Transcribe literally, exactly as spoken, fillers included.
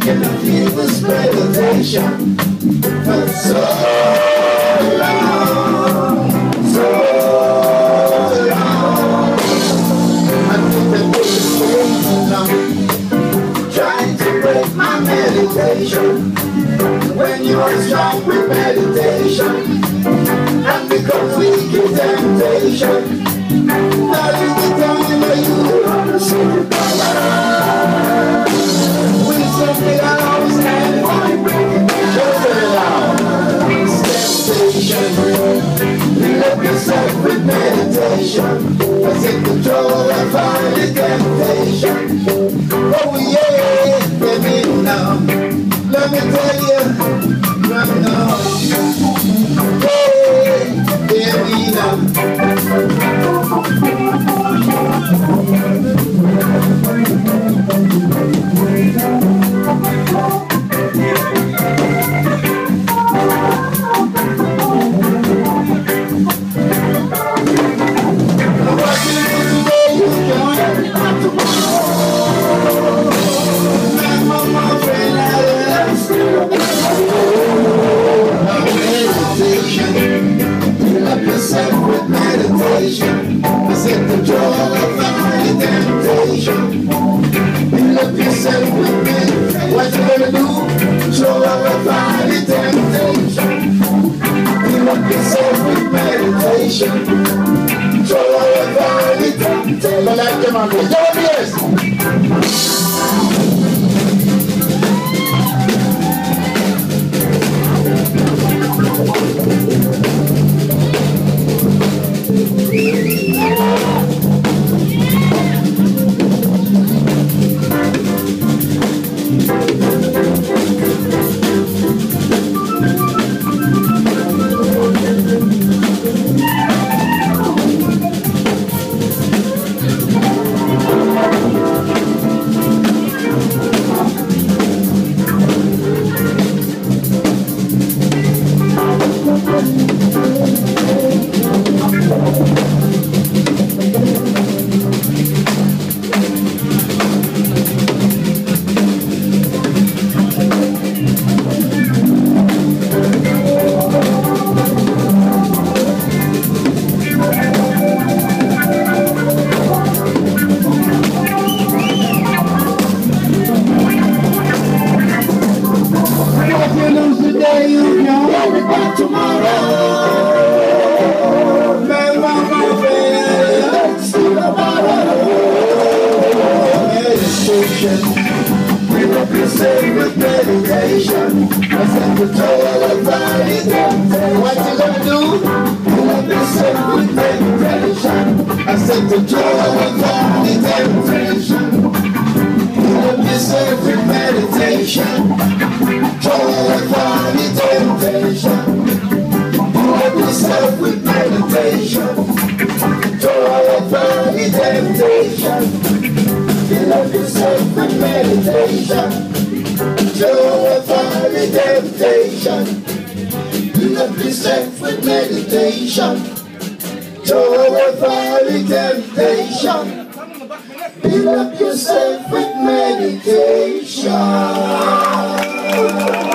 cannot leave this meditation for so long, so long. I think that this is way long, trying to break my meditation. When you're strong with meditation and become weak in temptation, that is the time that you will understand the power. Wisdom allows and one breaking just allow. Temptation, love yourself with meditation. I take control and find the temptation. Oh yeah, let me know. Let me tell you, right now, hey, hear me now. What you do today, you can learn about tomorrow. Remember, my friend, meditation, fill up yourself with meditation. I said the joy of finding temptation. Fill up yourself with meditation. What you gonna do? Joy of finding temptation. Fill up yourself with meditation. Joy of finding temptation. But like them on the Fill up yourself with meditation.